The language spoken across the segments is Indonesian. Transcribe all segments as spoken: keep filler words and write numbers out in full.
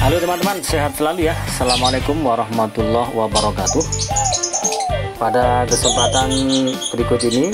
Halo teman-teman, sehat selalu ya. Assalamualaikum warahmatullahi wabarakatuh. Pada kesempatan berikut ini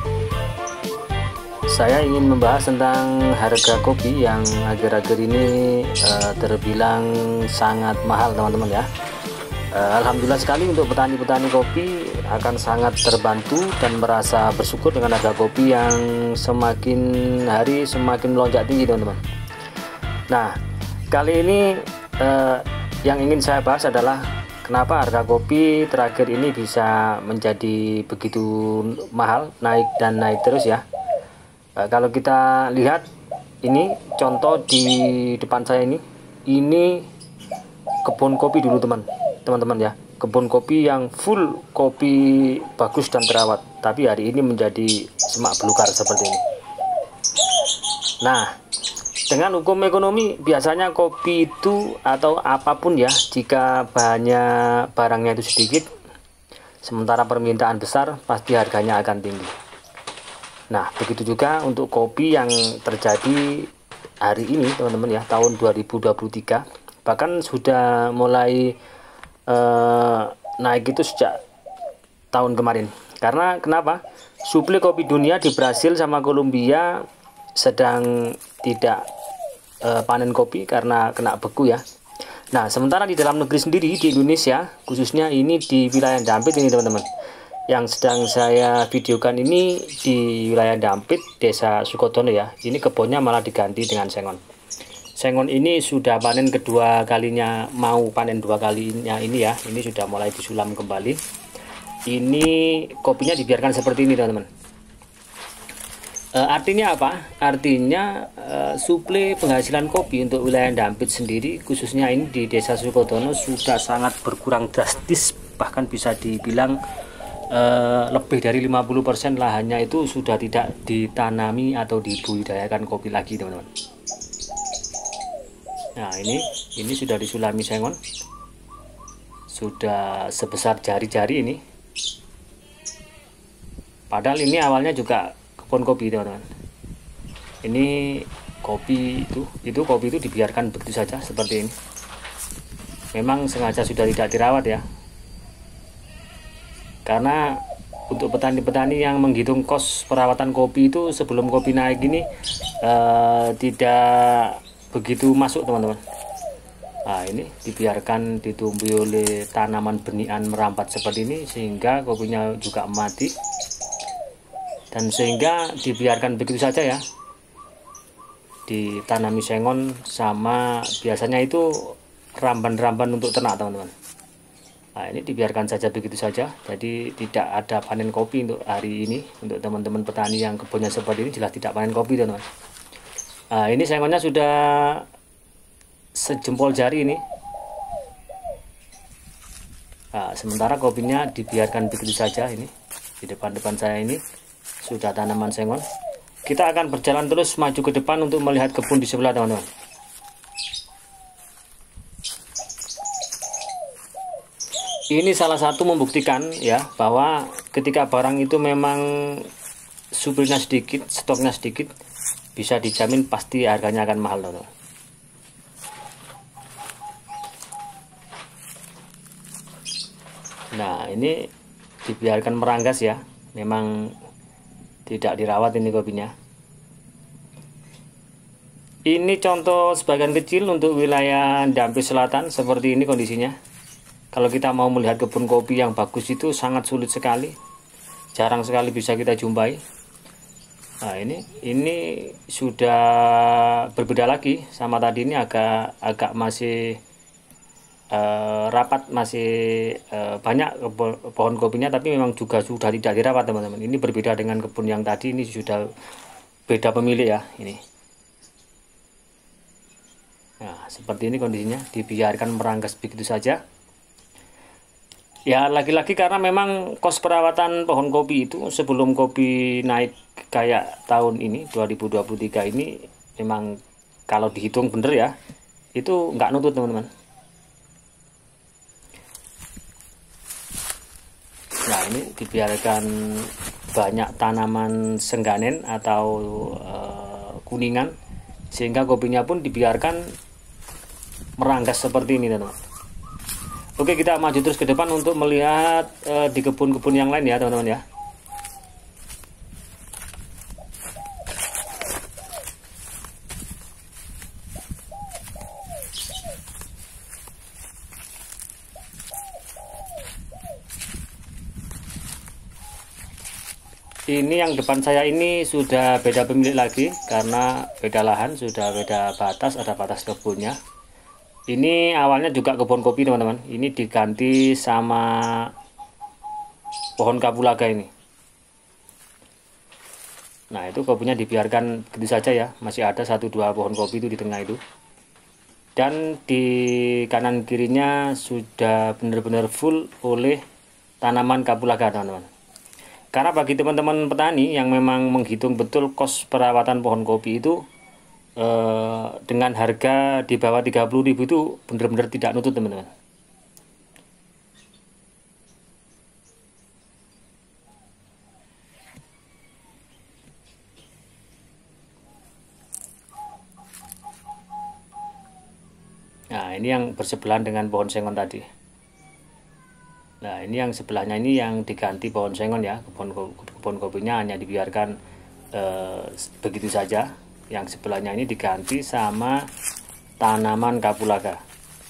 saya ingin membahas tentang harga kopi yang akhir-akhir ini uh, terbilang sangat mahal teman-teman ya. uh, Alhamdulillah sekali untuk petani-petani kopi akan sangat terbantu dan merasa bersyukur dengan harga kopi yang semakin hari semakin melonjak tinggi teman-teman. Nah, kali ini eh, yang ingin saya bahas adalah kenapa harga kopi terakhir ini bisa menjadi begitu mahal, naik dan naik terus ya. Eh, kalau kita lihat ini contoh di depan saya ini, ini kebun kopi dulu teman, teman-teman ya, kebun kopi yang full kopi bagus dan terawat, tapi hari ini menjadi semak belukar seperti ini. Nah, dengan hukum ekonomi biasanya kopi itu atau apapun ya, jika bahannya barangnya itu sedikit sementara permintaan besar, pasti harganya akan tinggi. Nah, begitu juga untuk kopi yang terjadi hari ini teman-teman ya, tahun dua ribu dua puluh tiga, bahkan sudah mulai eh, naik itu sejak tahun kemarin. Karena kenapa? Suplai kopi dunia di Brasil sama Kolombia sedang tidak e, panen kopi karena kena beku ya. Nah, sementara di dalam negeri sendiri di Indonesia, khususnya ini di wilayah Dampit ini teman-teman, yang sedang saya videokan ini di wilayah Dampit, Desa Sukodono ya. Ini kebunnya malah diganti dengan sengon. Sengon ini sudah panen kedua kalinya, mau panen dua kalinya ini ya. Ini sudah mulai disulam kembali. Ini kopinya dibiarkan seperti ini teman-teman. E, artinya apa? Artinya e, suplai penghasilan kopi untuk wilayah Dampit sendiri, khususnya ini di Desa Sukodono, sudah sangat berkurang drastis. Bahkan bisa dibilang e, lebih dari lima puluh persen lahannya itu sudah tidak ditanami atau dibudidayakan kopi lagi teman-teman. Nah, ini ini sudah disulami sengon, sudah sebesar jari-jari ini. Padahal ini awalnya juga kebun kopi teman-teman. Ini kopi itu itu kopi itu dibiarkan begitu saja seperti ini. Memang sengaja sudah tidak dirawat ya, karena untuk petani-petani yang menghitung kos perawatan kopi itu sebelum kopi naik ini eh, tidak begitu masuk teman-teman. Nah, ini dibiarkan ditumbuhi oleh tanaman benihan merambat seperti ini sehingga kopinya juga mati. Dan sehingga dibiarkan begitu saja ya, ditanami sengon sama biasanya itu ramban-ramban untuk ternak teman-teman. Nah, ini dibiarkan saja begitu saja, jadi tidak ada panen kopi untuk hari ini. Untuk teman-teman petani yang kebunnya seperti ini jelas tidak panen kopi teman-teman. Nah, ini sengonnya sudah sejempol jari ini. Nah, sementara kopinya dibiarkan begitu saja. Ini di depan-depan saya ini sudah tanaman sengon. Kita akan berjalan terus maju ke depan untuk melihat kebun di sebelah teman-teman. Ini salah satu membuktikan ya bahwa ketika barang itu memang suplainya sedikit, stoknya sedikit, bisa dijamin pasti harganya akan mahal teman-teman. Nah, ini dibiarkan meranggas ya, memang tidak dirawat ini kopinya. Ini contoh sebagian kecil untuk wilayah Dampit Selatan, seperti ini kondisinya. Kalau kita mau melihat kebun kopi yang bagus itu sangat sulit sekali, jarang sekali bisa kita jumpai. Nah, ini ini sudah berbeda lagi sama tadi, ini agak agak masih Uh, rapat, masih uh, banyak pohon kopinya, tapi memang juga sudah tidak dirawat teman-teman. Ini berbeda dengan kebun yang tadi, ini sudah beda pemilik ya ini. Nah, seperti ini kondisinya, dibiarkan merangkas begitu saja ya. Lagi-lagi karena memang kos perawatan pohon kopi itu sebelum kopi naik kayak tahun ini dua ribu dua puluh tiga ini, memang kalau dihitung bener ya, itu nggak nutut teman-teman. Nah, ini dibiarkan banyak tanaman sengganen atau e, kuningan, sehingga kopinya pun dibiarkan merangkas seperti ini teman-teman. Oke, kita maju terus ke depan untuk melihat uh, di kebun-kebun yang lain ya teman-teman ya. Ini yang depan saya ini sudah beda pemilik lagi karena beda lahan, sudah beda batas, ada batas kebunnya. Ini awalnya juga kebun kopi teman-teman. Ini diganti sama pohon kapulaga ini. Nah, itu kopinya dibiarkan begitu saja ya. Masih ada satu dua pohon kopi itu di tengah itu. Dan di kanan kirinya sudah benar-benar full oleh tanaman kapulaga teman-teman. Karena bagi teman-teman petani yang memang menghitung betul kos perawatan pohon kopi itu eh, dengan harga di bawah tiga puluh ribu itu benar-benar tidak nutut teman-teman. Nah, ini yang bersebelahan dengan pohon sengon tadi. Nah, ini yang sebelahnya ini yang diganti pohon sengon ya. Kebun, kebun kopinya hanya dibiarkan eh, begitu saja. Yang sebelahnya ini diganti sama tanaman kapulaga.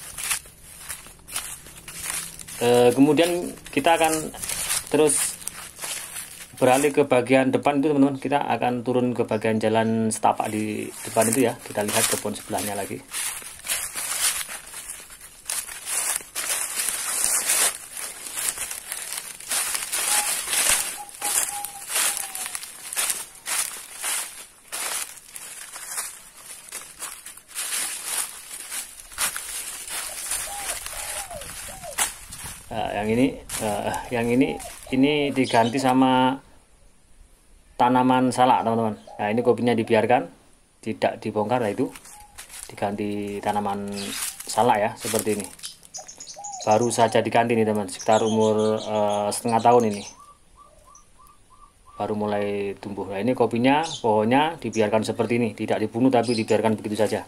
Eh, kemudian kita akan terus beralih ke bagian depan itu teman-teman. Kita akan turun ke bagian jalan setapak di depan itu ya. Kita lihat kebun sebelahnya lagi. Nah, yang ini uh, yang ini ini diganti sama tanaman salak teman-teman. Nah, ini kopinya dibiarkan tidak dibongkar, lah itu diganti tanaman salak ya, seperti ini. Baru saja diganti nih teman, sekitar umur uh, setengah tahun ini baru mulai tumbuh. Nah, ini kopinya, pohonnya dibiarkan seperti ini, tidak dibunuh tapi dibiarkan begitu saja.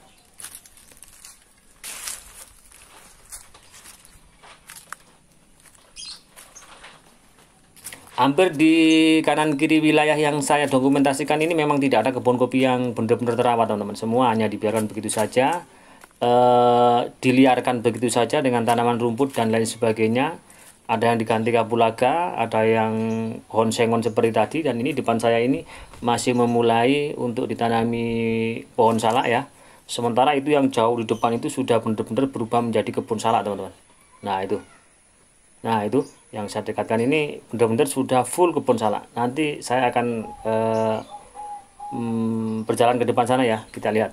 Hampir di kanan kiri wilayah yang saya dokumentasikan ini memang tidak ada kebun kopi yang benar-benar terawat teman-teman. Semua hanya dibiarkan begitu saja, eh, diliarkan begitu saja dengan tanaman rumput dan lain sebagainya. Ada yang diganti kapulaga, ada yang pohon sengon seperti tadi, dan ini depan saya ini masih memulai untuk ditanami pohon salak ya. Sementara itu yang jauh di depan itu sudah benar-benar berubah menjadi kebun salak teman-teman. Nah itu. Nah itu yang saya dekatkan ini benar-benar sudah full kebun salak. Nanti saya akan eh, hmm, berjalan ke depan sana ya, kita lihat.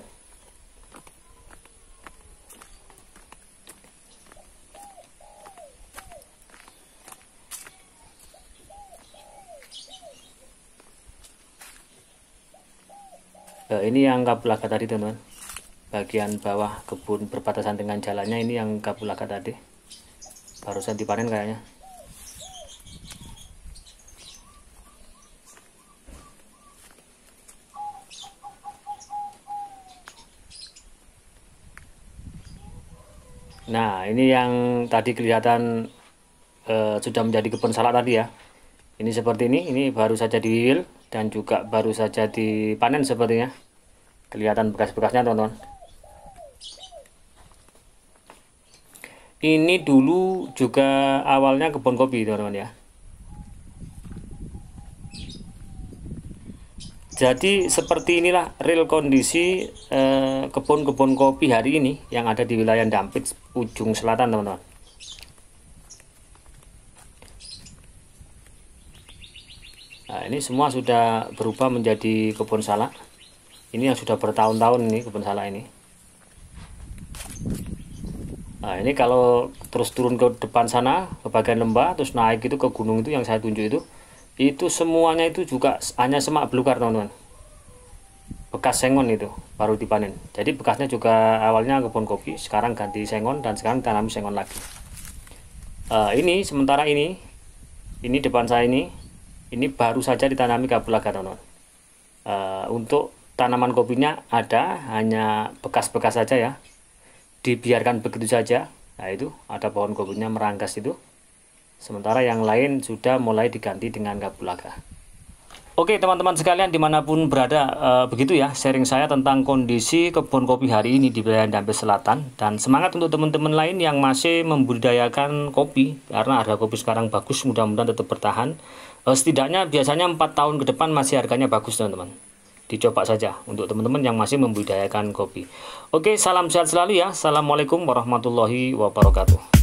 Eh, ini yang kapulaga tadi teman-teman. Bagian bawah kebun berbatasan dengan jalannya ini yang kapulaga tadi. Barusan dipanen kayaknya. Nah, ini yang tadi kelihatan eh, sudah menjadi kebun salak tadi ya. Ini seperti ini, ini baru saja diwil dan juga baru saja dipanen sepertinya. Kelihatan bekas-bekasnya teman-teman. Ini dulu juga awalnya kebun kopi teman-teman ya. Jadi seperti inilah real kondisi eh, kebun-kebun kopi hari ini yang ada di wilayah Dampit ujung selatan teman-teman. Nah, ini semua sudah berubah menjadi kebun salak. Ini yang sudah bertahun-tahun ini kebun salak ini. Nah, ini kalau terus turun ke depan sana, ke bagian lembah, terus naik itu ke gunung itu yang saya tunjuk itu, itu semuanya itu juga hanya semak belukar teman-teman. Bekas sengon itu, baru dipanen. Jadi bekasnya juga awalnya kebun kopi, sekarang ganti sengon, dan sekarang tanam sengon lagi. Uh, ini, sementara ini, ini depan saya ini, ini baru saja ditanami kapulaga teman-teman. Uh, untuk tanaman kopinya ada, hanya bekas-bekas saja ya. dibiarkan begitu saja. Nah itu ada pohon kopinya merangkas itu, sementara yang lain sudah mulai diganti dengan kapulaga. Oke teman-teman sekalian dimanapun berada, e, begitu ya sharing saya tentang kondisi kebun kopi hari ini di wilayah Dampes Selatan. Dan semangat untuk teman-teman lain yang masih membudidayakan kopi, karena harga kopi sekarang bagus, mudah-mudahan tetap bertahan. e, Setidaknya biasanya empat tahun ke depan masih harganya bagus teman-teman. Dicoba saja untuk teman-teman yang masih membudidayakan kopi. Oke, salam sehat selalu ya. Assalamualaikum warahmatullahi wabarakatuh.